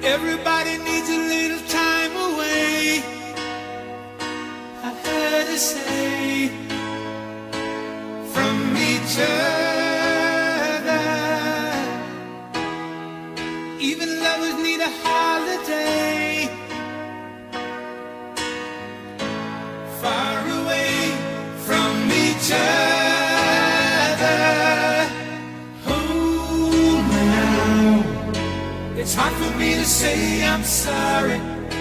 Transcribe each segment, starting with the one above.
Everybody needs a little time away, I heard her say, from each other. Even lovers need a holiday, far away from each other. Hold me now, it's hard for me to say I'm sorry.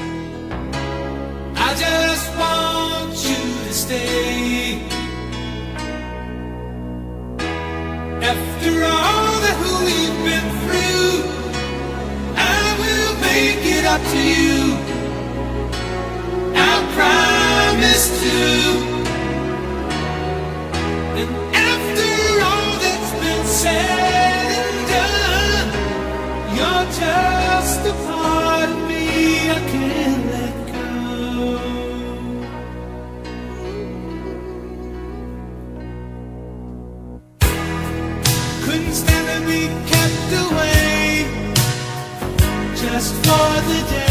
I just want you to stay. After all that we've been through, I will make it up to you, I promise to. And after all that's been said and done, you're just a part of me I can't let go. Couldn't stand to be kept away just for the day.